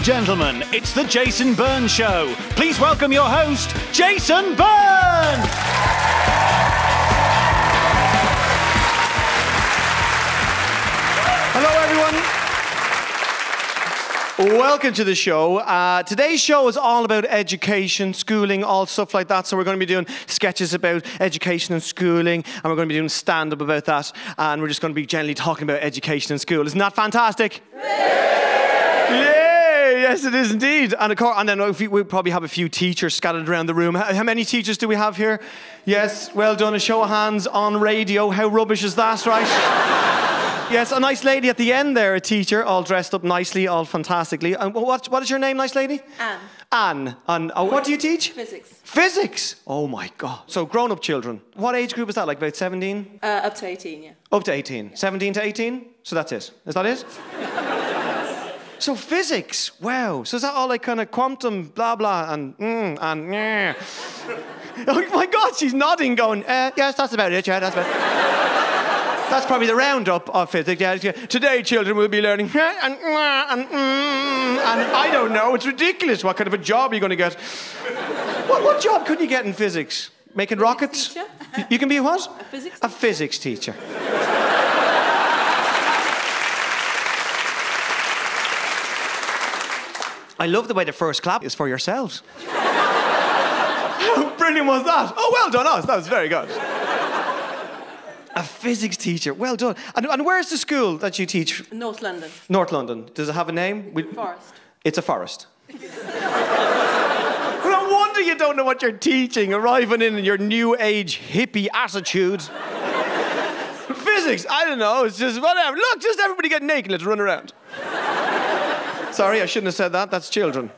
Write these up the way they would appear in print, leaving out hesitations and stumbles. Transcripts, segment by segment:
gentlemen, it's the Jason Byrne Show. Please welcome your host, Jason Byrne! Hello, everyone. Welcome to the show. Today's show is all about education, schooling, all stuff like that. So we're going to be doing sketches about education and schooling, and we're going to be doing stand-up about that. And we're just going to be generally talking about education and school. Isn't that fantastic? Yay! Yes, it is indeed. And of course, and then we probably have a few teachers scattered around the room. How many teachers do we have here? Yes, well done. A show of hands on radio. How rubbish is that, right? Yes, a nice lady at the end there, a teacher, all dressed up nicely, all fantastically. And what is your name, nice lady? Anne. Anne. And what do you teach? Physics. Physics? Oh my God. So grown-up children. What age group is that, like about 17? Up to 18, yeah. Up to 18. 17 to 18? So that's it. Is that it? So physics, wow. So is that all like kind of quantum, blah, blah, and yeah. Oh my God, she's nodding, going, yes, that's about it, yeah, that's about it. That's probably the roundup of physics. Yeah. Today, children will be learning and I don't know. It's ridiculous. What kind of a job are you going to get? What job could you get in physics? Making rockets? Teacher. You can be a what? A physics teacher. A physics teacher. I love the way the first clap is for yourselves. How brilliant was that? Oh, well done us. That was very good. A physics teacher, well done. And where's the school that you teach? North London. North London. Does it have a name? Forest. It's a forest. No wonder you don't know what you're teaching, arriving in your new age hippie attitude. Physics, I don't know, it's just whatever. Look, just everybody get naked, let's run around. Sorry, I shouldn't have said that, that's children.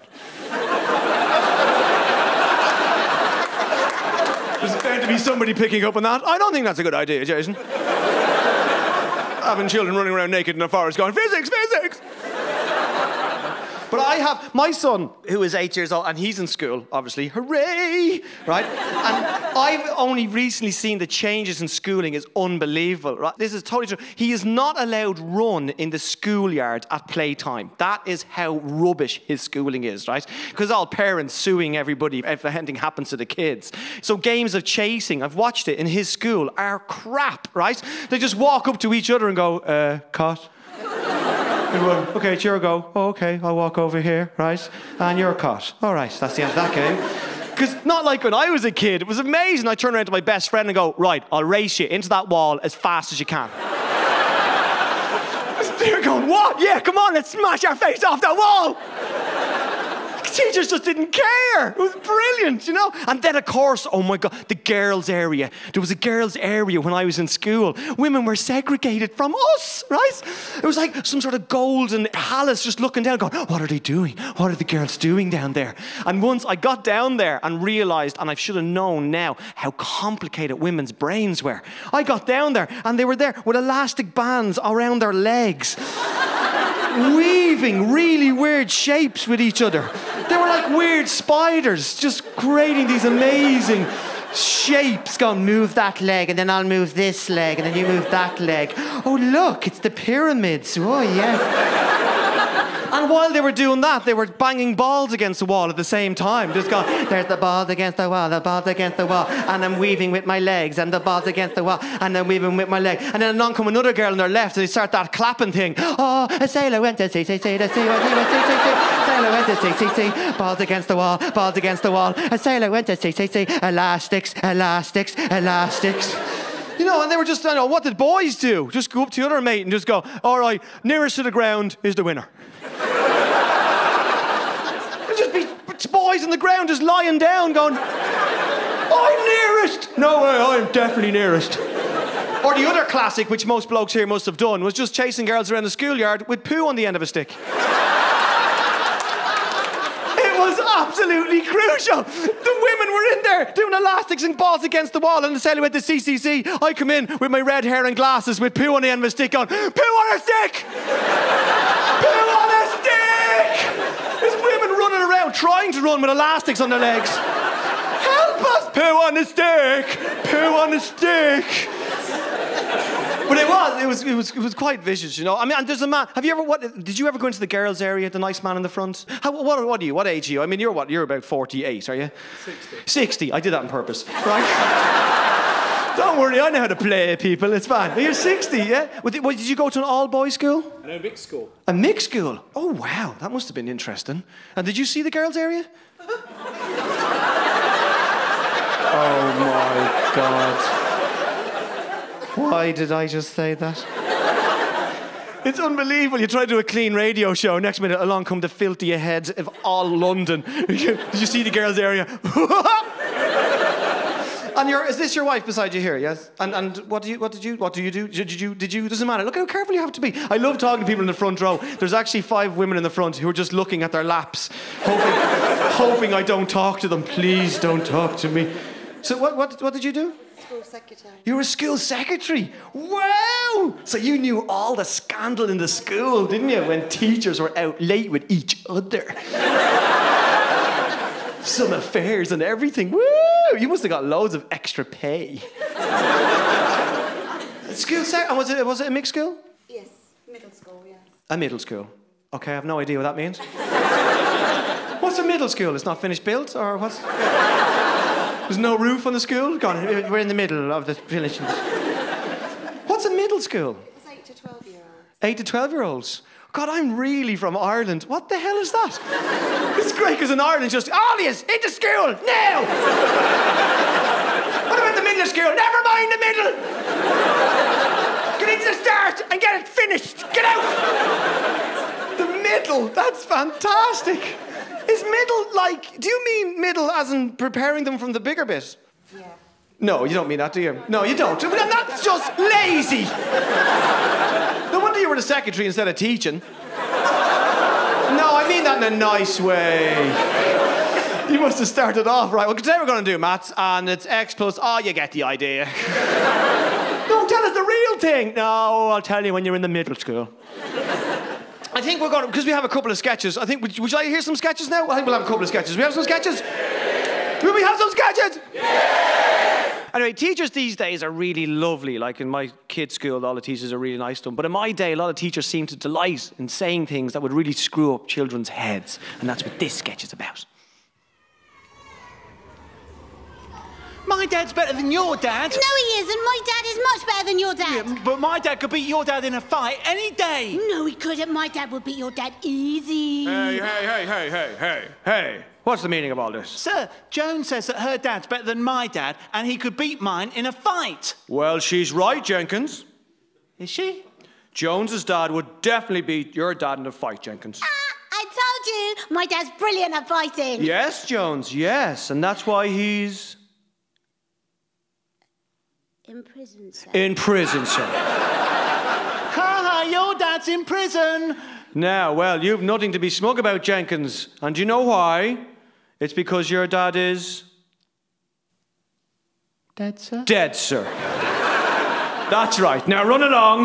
There's bound to be somebody picking up on that. I don't think that's a good idea, Jason. Having children running around naked in a forest going, physics, physics! But I have my son, who is 8 years old, and he's in school, obviously. Hooray! Right? And I've only recently seen the changes in schooling is unbelievable. Right? This is totally true. He is not allowed run in the schoolyard at playtime. That is how rubbish his schooling is, right? Because all parents suing everybody if anything happens to the kids. So games of chasing, I've watched it in his school, are crap, right? They just walk up to each other and go, cut. Okay, it's your go. Oh, okay, I'll walk over here, right? And you're caught. All right, that's the end of that game. Because not like when I was a kid, it was amazing. I turn around to my best friend and go, right, I'll race you into that wall as fast as you can. They're going, what? Yeah, come on, let's smash our face off that wall. Teachers just didn't care. It was brilliant, you know? And then, of course, oh my God, the girls' area. There was a girls' area when I was in school. Women were segregated from us, right? It was like some sort of golden palace just looking down going, what are they doing? What are the girls doing down there? And once I got down there and realised, and I should have known now, how complicated women's brains were. I got down there and they were there with elastic bands around their legs. Weaving really weird shapes with each other. They were like weird spiders, just creating these amazing shapes. Go, move that leg, and then I'll move this leg, and then you move that leg. Oh, look, it's the pyramids. Oh, yeah. And while they were doing that, they were banging balls against the wall at the same time. Just going, there's the balls against the wall, the balls against the wall, and I'm weaving with my legs, and the balls against the wall, and I'm weaving with my leg. And then along come another girl on their left, and they start that clapping thing. Oh, a sailor went to sea, sea, sea, the sea, sailor went to sea, sea, sea, balls against the wall, balls against the wall. A sailor went to sea, sea, sea, elastics, elastics, elastics. You know, and they were just, you know, what did boys do? Just go up to the other mate and just go, all right, nearest to the ground is the winner. Just be boys on the ground just lying down going, I'm nearest. No way, I'm definitely nearest. Or the other classic, which most blokes here must have done, was just chasing girls around the schoolyard with poo on the end of a stick. It was absolutely crucial. The women were in there doing elastics and balls against the wall, and the sailor went to CCC. I come in with my red hair and glasses with poo on the end of a stick going, poo on a stick! Poo on a stick! There's women running around trying to run with elastics on their legs. Help us! Poo on a stick! Poo on a stick! But it was quite vicious, you know. I mean, and there's a man. Did you ever go into the girls' area? The nice man in the front. What are you? What age are you? I mean, you're what? You're about 48, are you? 60. 60. I did that on purpose, right? Don't worry, I know how to play people. It's fine. You're 60, yeah. Did you go to an all-boys school? No, mixed school. A mixed school. Oh wow, that must have been interesting. And did you see the girls' area? Oh my God. Why did I just say that? It's unbelievable. You try to do a clean radio show, next minute along come the filthiest heads of all London. Did you see the girls' area? And is this your wife beside you here? Yes. And what do you do? Did you? Doesn't matter. Look how careful you have to be. I love talking to people in the front row. There's actually 5 women in the front who are just looking at their laps, hoping I don't talk to them. Please don't talk to me. So what did you do? School secretary. You were a school secretary? Wow! So you knew all the scandal in the school, didn't you? When teachers were out late with each other. Some affairs and everything. Woo! You must have got loads of extra pay. School was it a mixed school? Yes, middle school, yes. A middle school. Okay, I have no idea what that means. What's a middle school? It's not finished built, or what's... There's no roof on the school? Go on, we're in the middle of the village. What's a middle school? It's 8 to 12-year-olds. 8 to 12-year-olds? God, I'm really from Ireland. What the hell is that? It's great, because in Ireland, just, all of you, into school, now! What about the middle of school? Never mind the middle! Get into the start and get it finished! Get out! The middle, that's fantastic! Is middle like, do you mean middle as in preparing them from the bigger bit? Yeah. No, you don't mean that, do you? No, you don't. That's just lazy! No wonder you were the secretary instead of teaching. No, I mean that in a nice way. You must have started off right. Well, today we're going to do maths, and it's X plus... Oh, you get the idea. No, tell us the real thing. No, I'll tell you when you're in the middle school. I think we're going to... Because we have a couple of sketches. I think... Would you like to hear some sketches now? I think we'll have a couple of sketches. We have some sketches? Yeah. Will we have some sketches? Yeah. Anyway, teachers these days are really lovely. Like in my kids' school, all the teachers are really nice to them. But in my day, a lot of teachers seem to delight in saying things that would really screw up children's heads. And that's what this sketch is about. My dad's better than your dad. No, he isn't. My dad is much better than your dad. Yeah, but my dad could beat your dad in a fight any day. No, he couldn't. My dad would beat your dad easy. Hey. What's the meaning of all this? Sir, Joan says that her dad's better than my dad and he could beat mine in a fight. Well, she's right, Jenkins. Is she? Jones's dad would definitely beat your dad in a fight, Jenkins. I told you. My dad's brilliant at fighting. Yes, Jones, yes. And that's why he's... In prison, sir. In prison, sir. Ha, your dad's in prison. Now, well, you've nothing to be smug about, Jenkins. And do you know why? It's because your dad is... Dead, sir? Dead, sir. That's right. Now run along.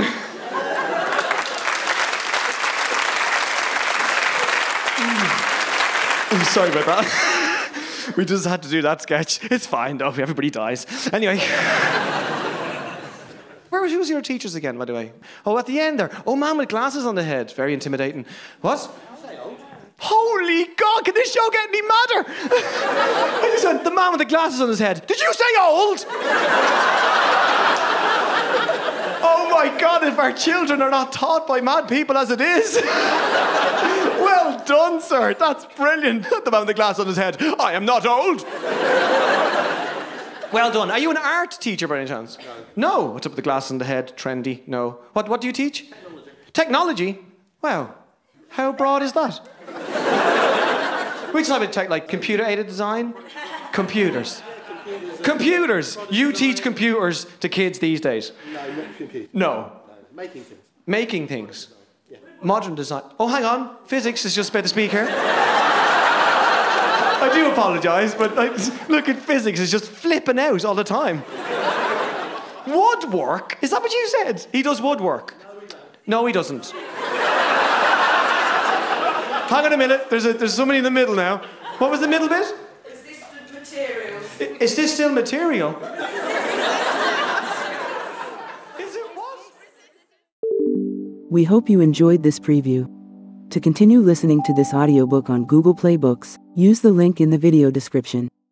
I'm sorry about that. We just had to do that sketch. It's fine, though. Everybody dies. Anyway. Who's your teachers again, by the way? Oh, at the end there. Oh, man with glasses on the head. Very intimidating. What? Holy God, can this show get any madder? I just went, the man with the glasses on his head. Did you say old? Oh my God, if our children are not taught by mad people as it is. Well done, sir. That's brilliant. The man with the glasses on his head. I am not old. Well done. Are you an art teacher by any chance? No. What's up with the glasses on the head? Trendy? No. What do you teach? Technology. Technology? Wow. How broad is that? Which type of tech? Like computer-aided design? Computers. Computers. You teach computers to kids these days? No, not computers. No. Making things. Making things? Yeah. Modern design. Oh, hang on. Physics is just about to speak here. I do apologise, but look at physics is just flipping out all the time. Woodwork? Is that what you said? He does woodwork. No, he doesn't. Hang on a minute. There's somebody in the middle now. What was the middle bit? Is this the materials? Is this still material? Is it what? We hope you enjoyed this preview. To continue listening to this audiobook on Google Play Books, use the link in the video description.